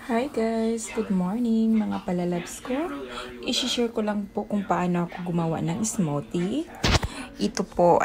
Hi guys! Good morning mga palalabs ko. I-share ko lang po kung paano ako gumawa ng smoothie. Ito po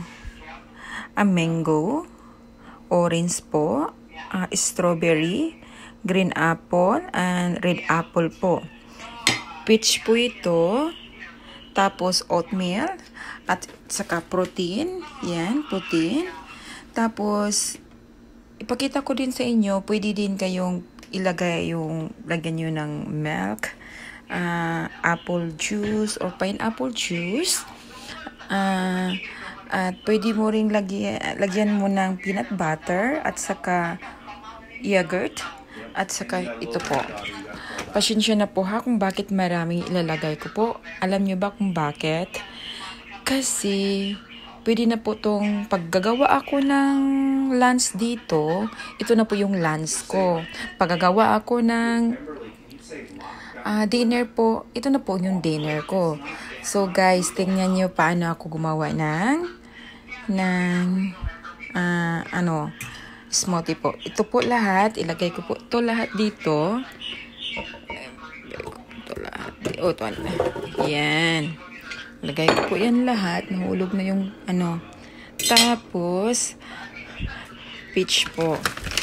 mango, orange po, strawberry, green apple, and red apple po. Peach po ito, tapos oatmeal, at saka protein. Yan, protein. Tapos, ipakita ko din sa inyo, pwede din kayong ilagay lagyan nyo ng milk, apple juice or pineapple juice, at pwede mo ring lagyan mo ng peanut butter at saka yogurt at saka ito po. Pasensya na po ha kung bakit maraming ilalagay ko po. Alam nyo ba kung bakit? Kasi pwede na po tong paggagawa ako ng lunch dito. Ito na po yung lunch ko. Paggagawa ako ng dinner po. Ito na po yung dinner ko. So guys, tingnan nyo paano ako gumawa ng smoothie po. Ito po lahat. Ilagay ko po ito lahat dito. Ito lahat. Yan. Lagay ko po yan lahat. Nahulog na yung Tapos, peach po.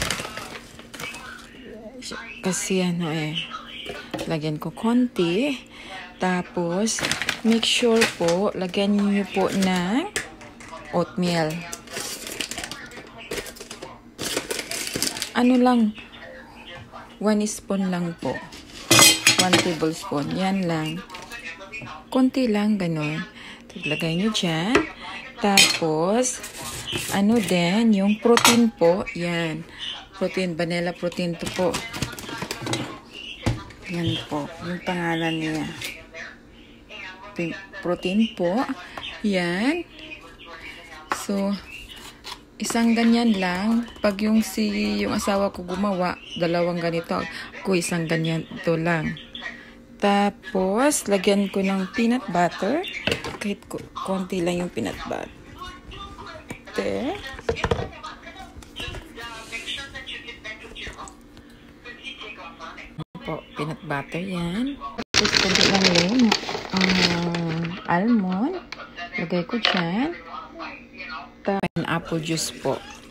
Kasi lagyan ko konti. Tapos, make sure po, lagyan niyo po ng oatmeal. Lang, 1 spoon lang po. 1 tablespoon. Yan lang. Konti lang, ganun. Lagay nyo dyan. Tapos, din, yung protein po. Yan. Protein, vanilla protein to po. Yan po. Yung pangalan niya. Protein po. Yan. So, isang ganyan lang. Pag yung asawa ko gumawa, 2 ganito. Ako isang ganyan ito lang. Tapos, lagyan ko ng peanut butter. Kahit konti lang yung peanut butter. Po, peanut butter yan. Tapos, konti lang yung almond. Lagay ko dyan. Pineapple juice po.